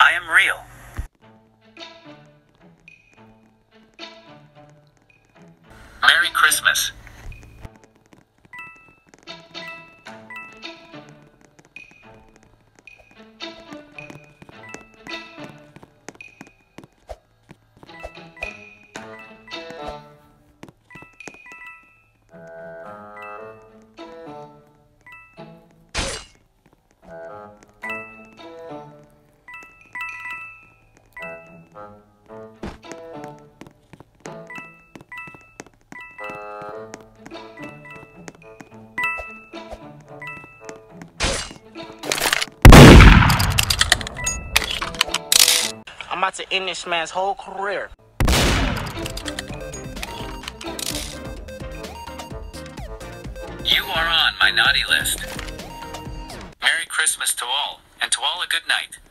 I am real. Merry Christmas. I'm about to end this man's whole career. You are on my naughty list. Merry Christmas to all, and to all a good night.